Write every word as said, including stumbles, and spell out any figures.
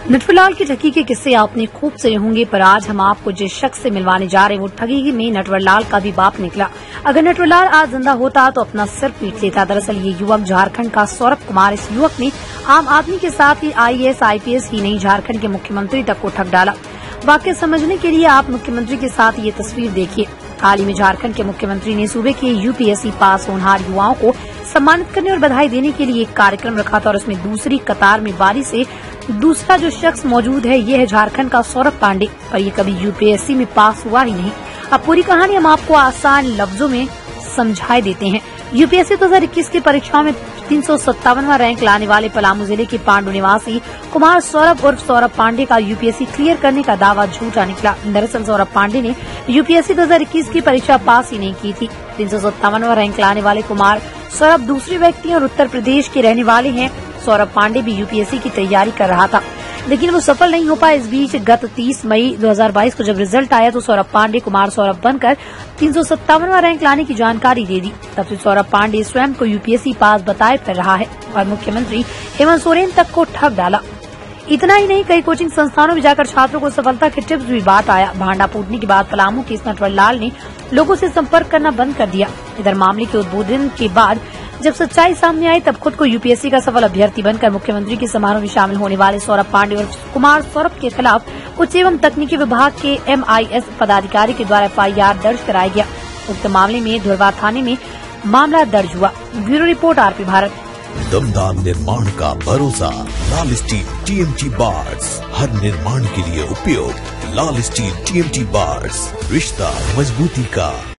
नटवरलाल की ठगी के किस्से आपने खूब सुने होंगे, पर आज हम आपको जिस शख्स से मिलवाने जा रहे हैं वो ठगी में नटवरलाल का भी बाप निकला। अगर नटवरलाल आज जिंदा होता तो अपना सिर पीट लेता। दरअसल ये युवक झारखंड का सौरभ कुमार। इस युवक ने आम आदमी के साथ ही I A S I P S ही नहीं, झारखंड के मुख्यमंत्री तक को ठग डाला। वाकई समझने के लिए आप मुख्यमंत्री के साथ ये तस्वीर देखिए। हाल ही में झारखंड के मुख्यमंत्री ने सूबे के U P S C pass होनहार युवाओं को सम्मानित करने और बधाई देने के लिए एक कार्यक्रम रखा था और उसमें दूसरी कतार में बारी से दूसरा जो शख्स मौजूद है ये है झारखंड का सौरभ पांडे, पर ये कभी यू पी एस सी में पास हुआ ही नहीं। अब पूरी कहानी हम आपको आसान लफ्जों में समझाए देते हैं। यू पी एस सी दो हज़ार इक्कीस की परीक्षा में तीन सौ सत्तावनवा रैंक लाने वाले पलामू जिले के पांडु निवासी कुमार सौरभ उर्फ सौरभ पांडे का U P S C clear करने का दावा झूठा निकला। दरअसल सौरभ पांडे ने यू पी एस सी दो हज़ार इक्कीस की परीक्षा पास ही नहीं की थी। तीन सौ सत्तावनवा रैंक लाने वाले कुमार सौरभ दूसरे व्यक्ति और उत्तर प्रदेश के रहने वाले हैं। सौरभ पांडे भी यू पी एस सी की तैयारी कर रहा था, लेकिन वो सफल नहीं हो पाया। इस बीच गत तीस मई दो हज़ार बाईस को जब रिजल्ट आया तो सौरभ पांडे कुमार सौरभ बनकर तीन सौ सत्तावनवा रैंक लाने की जानकारी दे दी। तब से सौरभ पांडे स्वयं को U P S C pass बताए फिर रहा है और मुख्यमंत्री हेमंत सोरेन तक को ठग डाला। इतना ही नहीं, कई कोचिंग संस्थानों में जाकर छात्रों को सफलता के टिप्स भी बांट आया। भांडा फूटने के बाद पलामू के इस नटवरलाल ने लोगों से संपर्क करना बंद कर दिया। इधर मामले के उद्बोधन के बाद जब सच्चाई सामने आई तब खुद को यू पी एस सी का सफल अभ्यर्थी बनकर मुख्यमंत्री के समारोह में शामिल होने वाले सौरभ पांडे और कुमार सौरभ के खिलाफ उच्च एवं तकनीकी विभाग के एम आई एस पदाधिकारी के द्वारा एफ आई आर दर्ज कराया गया। उक्त मामले में धुरवा थाने में मामला दर्ज हुआ। Bureau report R P Bharat. दमदार निर्माण का भरोसा Lal steel T M T bars, हर निर्माण के लिए उपयोग Lal steel T M T bars, रिश्ता मजबूती का।